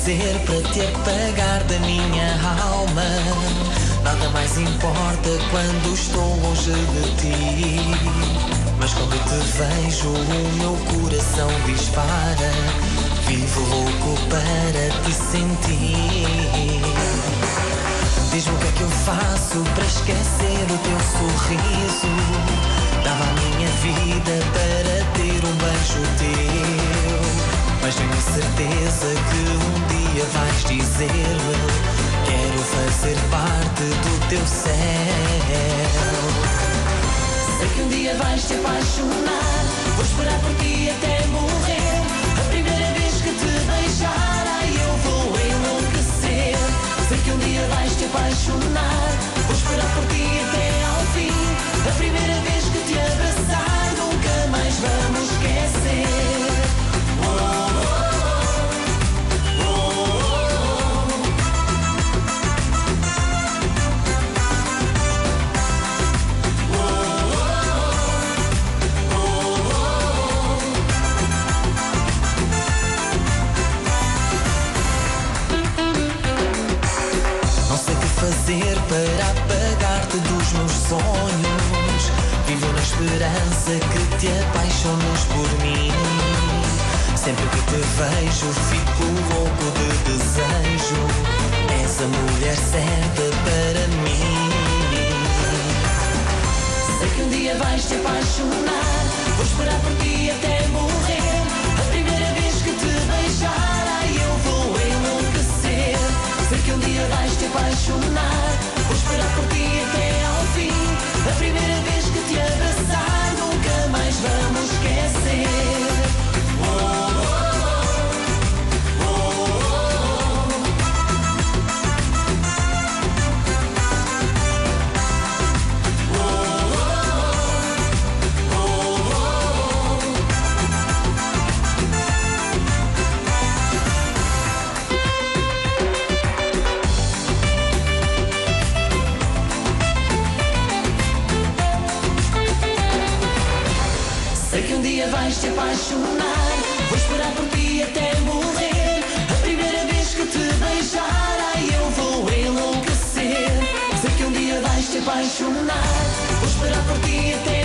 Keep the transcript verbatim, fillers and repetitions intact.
fazer para te apagar da minha alma? Nada mais importa quando estou longe de ti. Mas quando te vejo o meu coração dispara. Vivo louco para te sentir. Diz-me o que é que eu faço para esquecer o teu sorriso. Dava a minha vida para ter um beijo teu. Mas tenho certeza que um dia vais dizer-me: quero fazer parte do teu céu. Sei que um dia vais te apaixonar. Vou esperar por ti até morrer. A primeira vez que te beijar, ai, eu vou enlouquecer. Sei que um dia vais te apaixonar. Vou esperar por ti até ao fim. A primeira vez que te abraçar, nunca mais vamos esquecer. Oh, oh, oh, oh, Não sei o que fazer para apagar-te dos meus sonhos. Vivo na esperança que te apaixones por mim. Sempre que te vejo fico louco de desejo. És a mulher certa para mim. Sei que um dia vais te apaixonar. Vou esperar por ti até morrer. A primeira vez que te beijar, ai, eu vou enlouquecer. Sei que um dia vais te apaixonar. Vou esperar por ti até ao fim. A primeira vez que te abraçar, nunca mais vamos esquecer. Oh, oh, oh, oh, sei que um dia vais te apaixonar. Vou esperar por ti até morrer. A primeira vez que te beijar, ai, eu vou enlouquecer. Sei que um dia vais te apaixonar. Vou esperar por ti até